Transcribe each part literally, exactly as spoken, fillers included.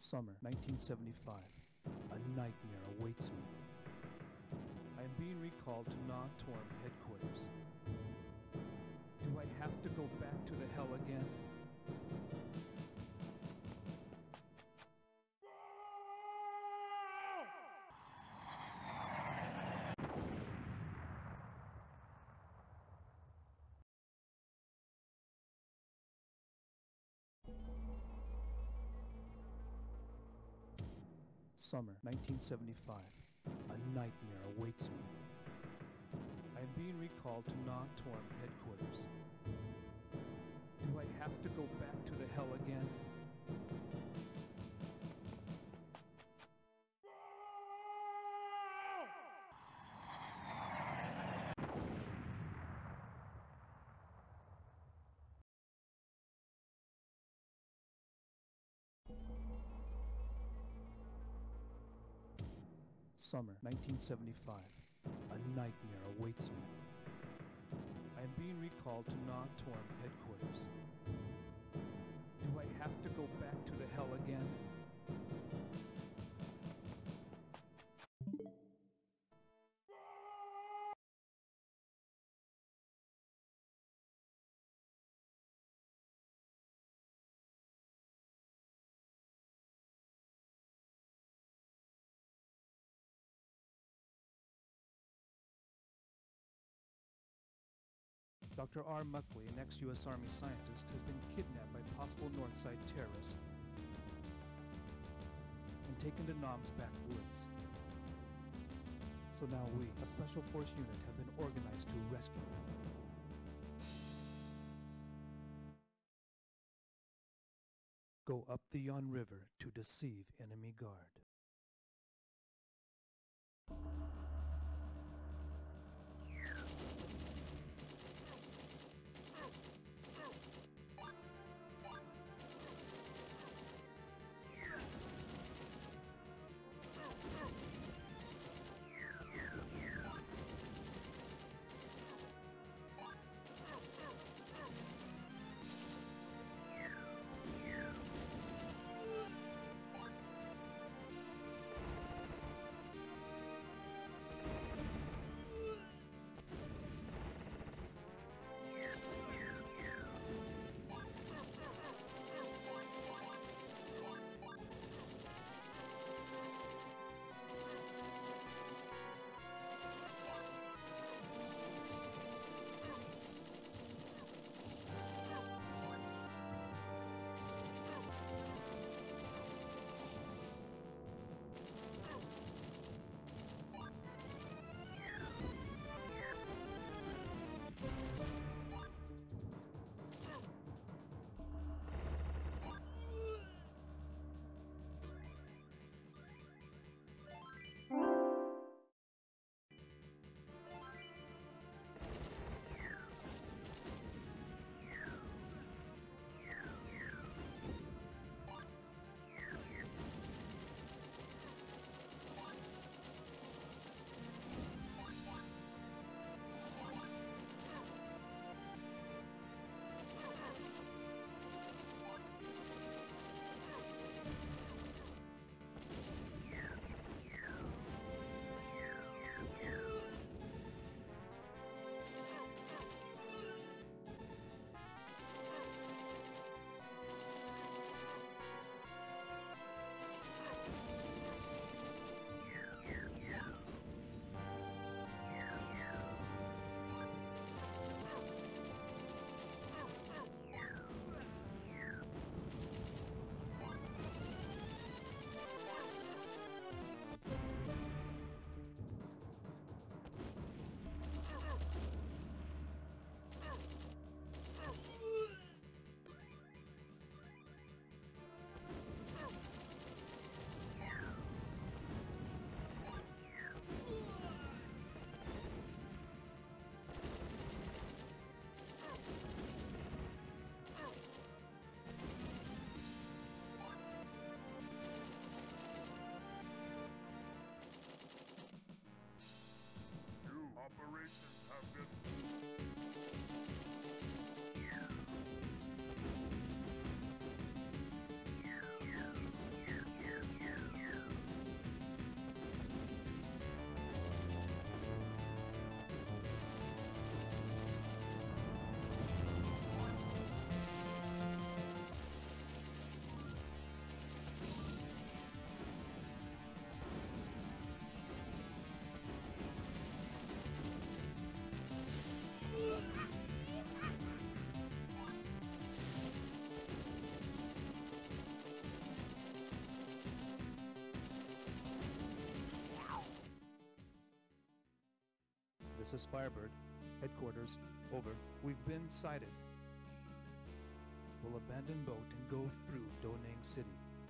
Summer nineteen seventy-five. A nightmare awaits me. I am being recalled to Non-Torm headquarters. Do I have to go back to the hell again? Summer nineteen seventy-five. A nightmare awaits me. I am being recalled to Non-Torm headquarters. Do I have to go back to the hell again? Summer nineteen seventy-five. A nightmare awaits me. I am being recalled to Non-Torm headquarters. Do I have to go back to the hell again? Doctor R. Muckley, an ex-U S Army scientist, has been kidnapped by possible Northside terrorists and taken to Nom's backwoods. So now we, a special force unit, have been organized to rescue him. Go up the Yon River to deceive enemy guard. This is Firebird. Headquarters. Over. We've been sighted. We'll abandon boat and go through Donang City.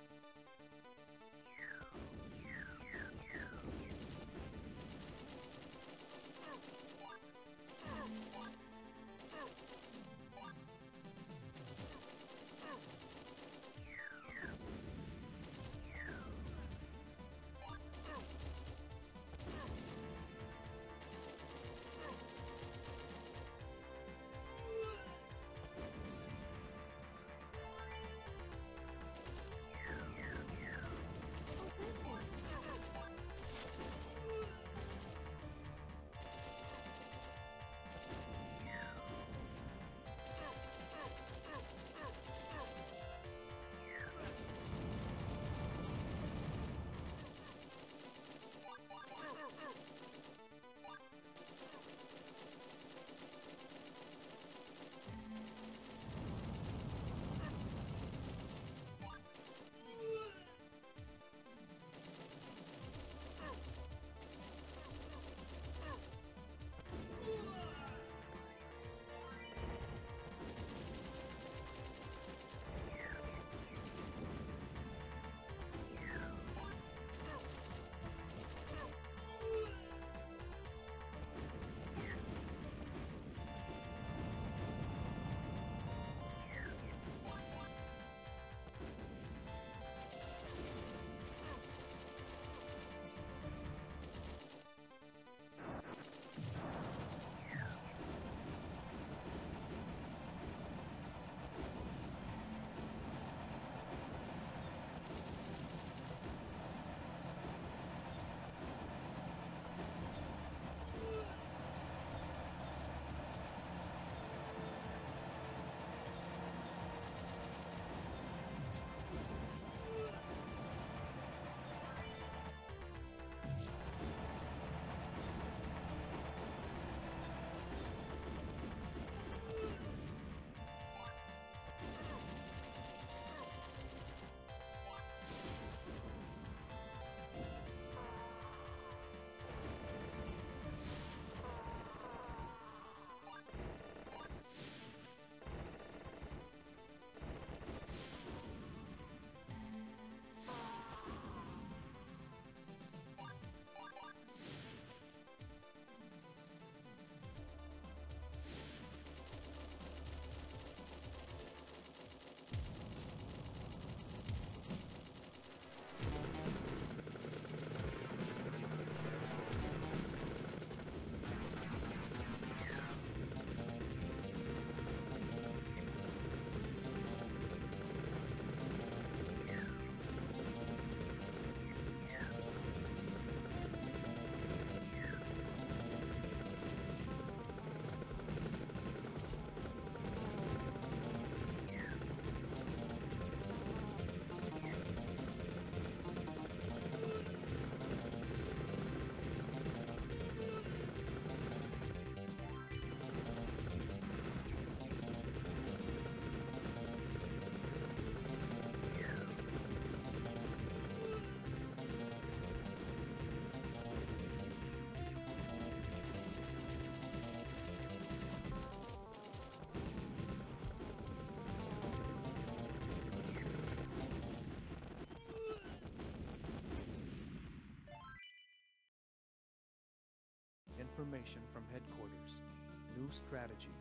Information from headquarters. New strategy.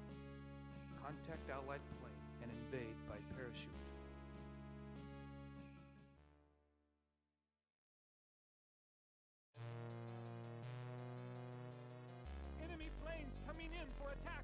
Contact Allied plane and invade by parachute. Enemy planes coming in for attack!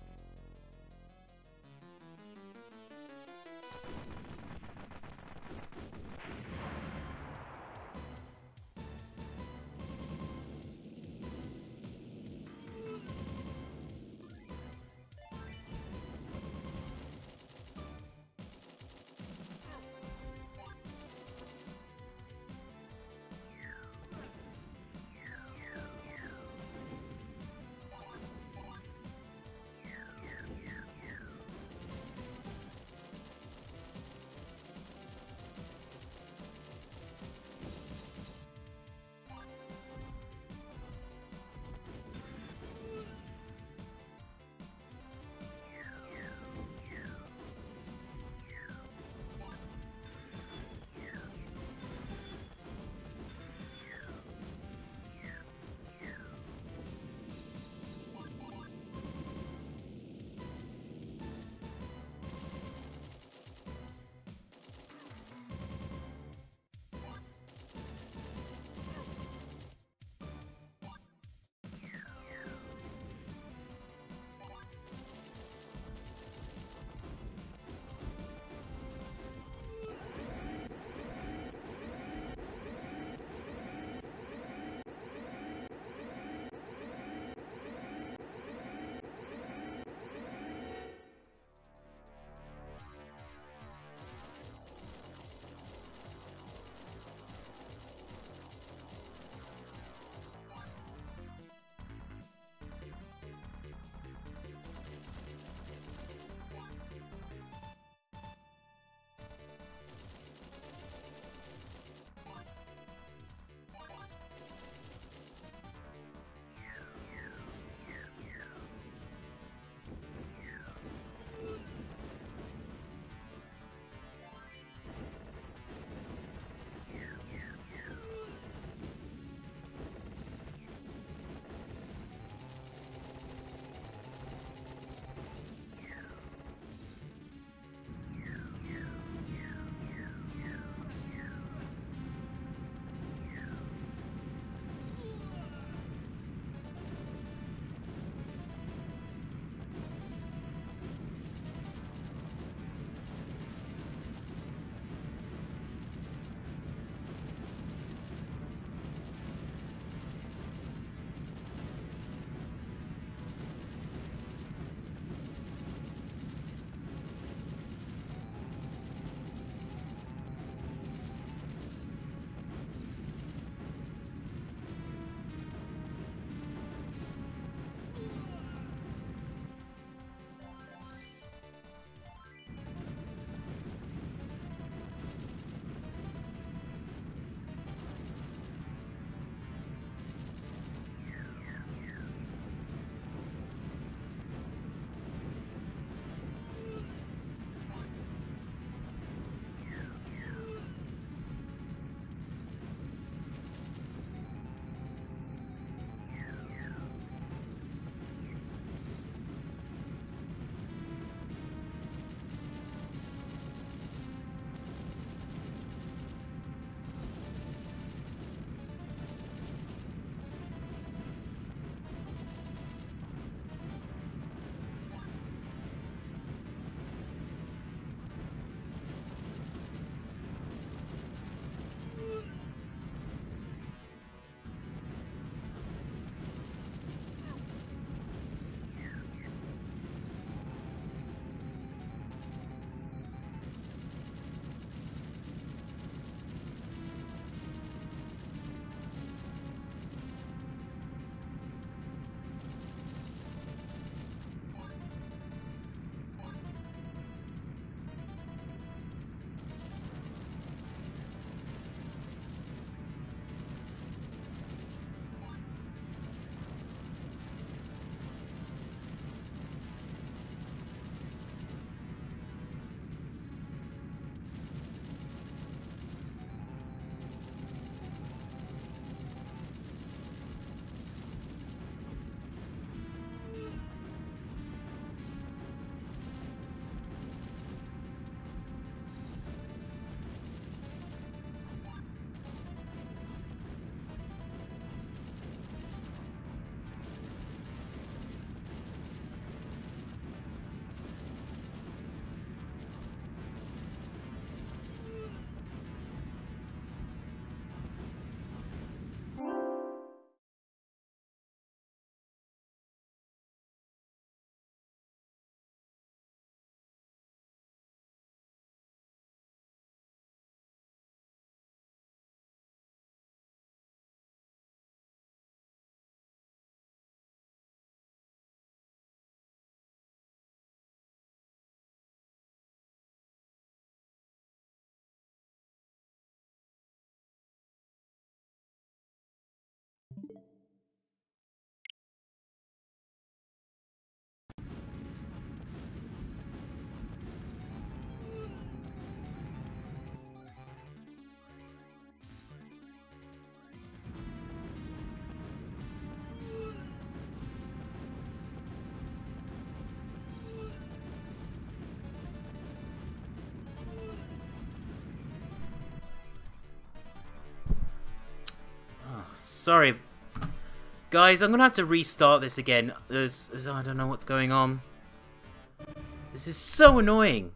Sorry. Guys, I'm gonna have to restart this again. There's, there's, I don't know what's going on. This is so annoying.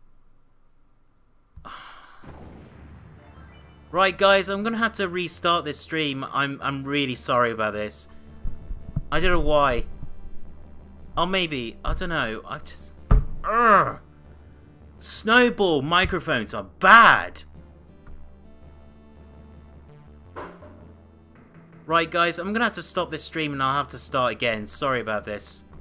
Right, guys, I'm gonna have to restart this stream. I'm, I'm really sorry about this. I don't know why. Or maybe, I don't know. I just... Urgh. Snowball microphones are bad. Right, guys, I'm gonna have to stop this stream and I'll have to start again. Sorry about this.